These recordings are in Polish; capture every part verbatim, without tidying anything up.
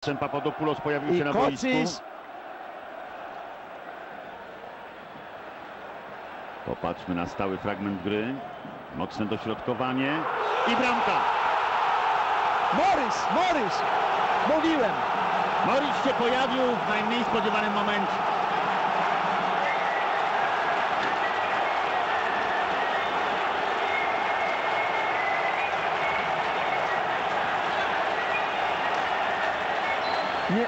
mistrzem. Papadopoulos pojawił I się na Kocis. boisku. Popatrzmy na stały fragment gry. Mocne dośrodkowanie i bramka. Morris, Morris! Mówiłem! Morris się pojawił w najmniej spodziewanym momencie. Nie.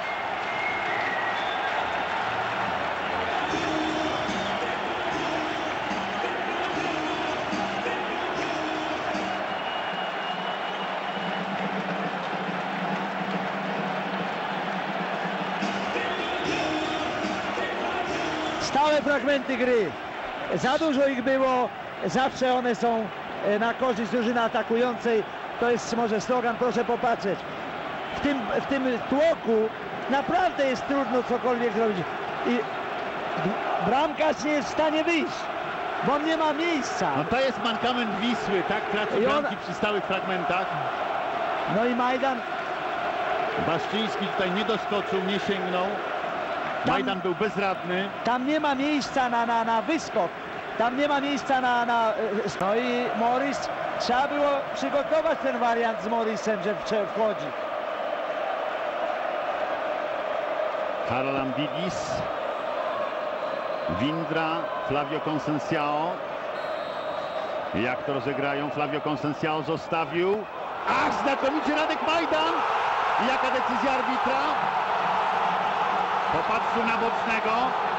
Stałe fragmenty gry. Za dużo ich było. Zawsze one są na korzyść drużyny atakującej. To jest może slogan, proszę popatrzeć. W tym, w tym tłoku naprawdę jest trudno cokolwiek zrobić. I bramkarz nie jest w stanie wyjść, bo on nie ma miejsca. No to jest mankament Wisły, tak? Traci I on- bramki przy stałych fragmentach. No i Majdan, Baszczyński tutaj nie doskoczył, nie sięgnął. Tam- Majdan był bezradny. tam nie ma miejsca na, na, na wyskok. Tam nie ma miejsca na, na... No i Morris, trzeba było przygotować ten wariant z Morrisem, że w- wchodzi. Karol Ambidis, Windra, Flavio Conceição. Jak to rozegrają? Flavio Conceição zostawił. Ach, znakomicie Radek Majdan! I jaka decyzja arbitra? Popatrzył na bocznego.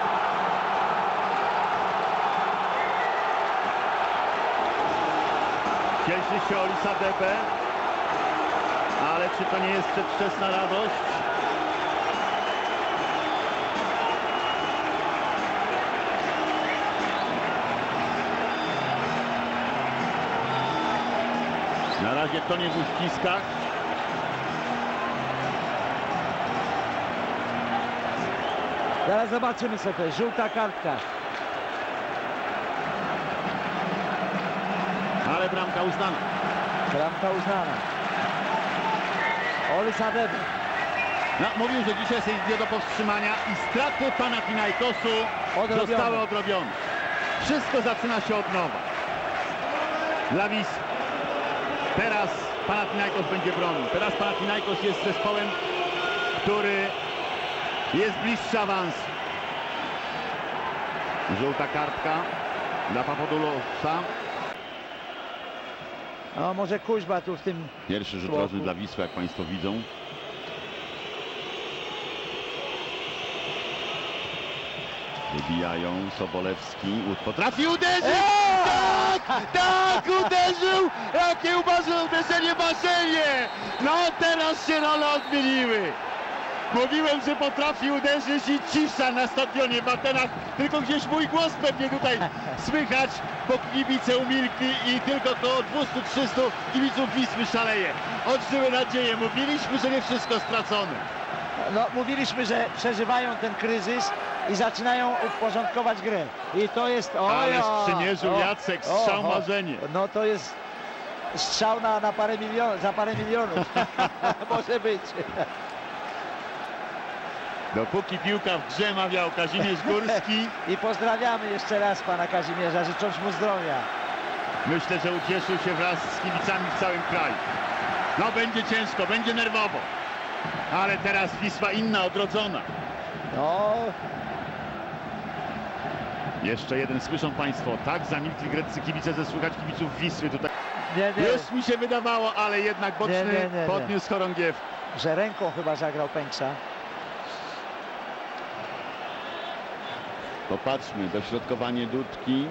Cieszy się Olisa Debe. Ale czy to nie jest przedwczesna radość? Na razie tonie w uściskach. Zaraz zobaczymy co to jest. Żółta kartka. Ale bramka uznana. Bramka uznana. Olisa Debe. No, mówił, że dzisiaj jest nie do powstrzymania i straty Panathinaikosu Odrobione. zostały odrobione. Wszystko zaczyna się od nowa. Dla Wisły. Teraz Panathinaikos będzie bronił. Teraz Panathinaikos jest zespołem, który jest bliższy awansu. Żółta kartka dla Papadopoulosa. No może Kuźba tu w tym... Pierwszy rzut Tłoku. rożny dla Wisły, jak Państwo widzą. Wybijają. Sobolewski. Potrafi uderzyć! Eee! Tak! Tak! Uderzył! Jakie uważne uderzenie, marzenie! No teraz się role odmieniły. Mówiłem, że potrafi uderzyć i cisza na stadionie w Atenach. Tylko gdzieś mój głos pewnie tutaj słychać, bo kibice umilkli i tylko około dwieście trzysta kibiców Wisły szaleje. Odżyły nadzieję. Mówiliśmy, że nie wszystko stracone. No mówiliśmy, że przeżywają ten kryzys i zaczynają uporządkować grę. I to jest... O, Ale ja, sprzymierzył o, Jacek, strzał o, o. marzenie. No to jest strzał na, na parę milionów, za parę milionów. Może być. Dopóki piłka w grze, mawiał Kazimierz Górski. I pozdrawiamy jeszcze raz pana Kazimierza, życząc mu zdrowia. Myślę, że ucieszył się wraz z kibicami w całym kraju. No będzie ciężko, będzie nerwowo. Ale teraz Wisła inna, odrodzona. No, Jeszcze jeden, słyszą Państwo, tak zamilkli greccy kibice, ze słychać kibiców Wisły tutaj. nie, nie, Już mi się wydawało, ale jednak boczny Nie, nie, nie, nie. podniósł chorągiew. że ręką chyba zagrał Pęksa. Popatrzmy, dośrodkowanie Dudki.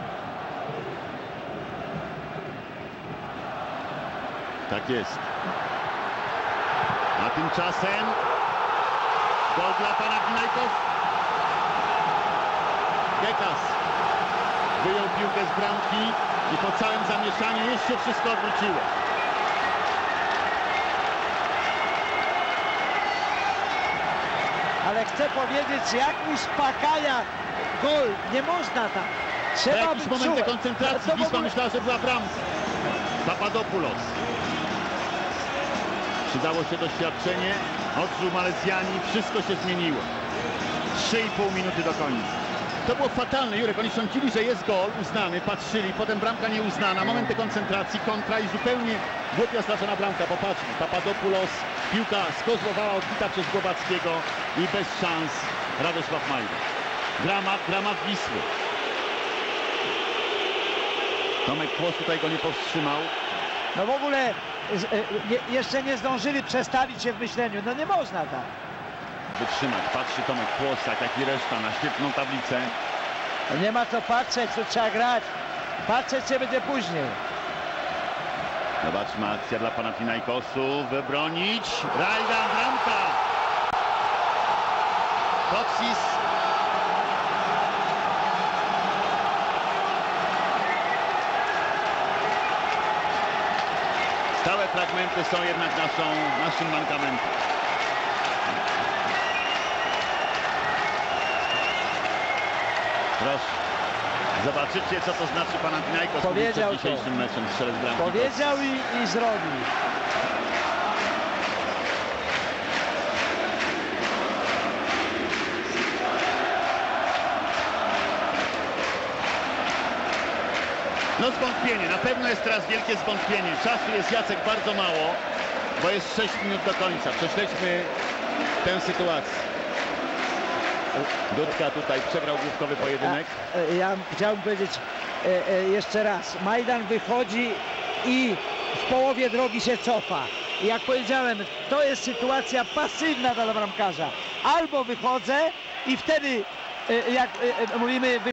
Tak jest. A tymczasem gol dla Panathinaikos. Gekas wyjął piłkę z bramki i po całym zamieszaniu już się wszystko odwróciło. Ale chcę powiedzieć, jak uspokaja gol. Nie można tak. Po Trzeba jakiś być moment czułym. dekoncentracji To w Wisła ogóle- myślała, że była bramka. Papadopoulos. Przydało się doświadczenie, odżył Malezjani, wszystko się zmieniło. trzy i pół minuty do końca. To było fatalne, Jurek, oni sądzili, że jest gol uznany, patrzyli, potem bramka nieuznana, momenty koncentracji, kontra i zupełnie głupia stracona bramka, popatrzmy, Papadopoulos, piłka skozłowała, odbita przez Głowackiego i bez szans Radosław Majdan. Dramat, dramat Wisły. Tomek Kłos tutaj go nie powstrzymał. No w ogóle z, e, nie, jeszcze nie zdążyli przestawić się w myśleniu, no nie można tak. Wytrzymać, patrzy Tomek Kłosak, jak i reszta na świetną tablicę. No nie ma co patrzeć, to trzeba grać. Patrzeć się będzie później. Zobaczmy, akcja dla Panathinaikosu, wybronić, Rajdan, bramka! Koksis. Stałe fragmenty są jednak naszą, naszym mankamentem. Proszę, zobaczycie, co to znaczy Panathinaikos Powiedział przed dzisiejszym to. meczem strzelec bramki. Powiedział i, i zrobił. No zwątpienie, na pewno jest teraz wielkie zwątpienie. Czasu jest, Jacek, bardzo mało, bo jest sześć minut do końca. Prześledźmy tę sytuację. Dudka tutaj przegrał główkowy pojedynek. A, ja chciałbym powiedzieć e, e, jeszcze raz. Majdan wychodzi i w połowie drogi się cofa. I jak powiedziałem, to jest sytuacja pasywna dla bramkarza. Albo wychodzę i wtedy, e, jak e, mówimy,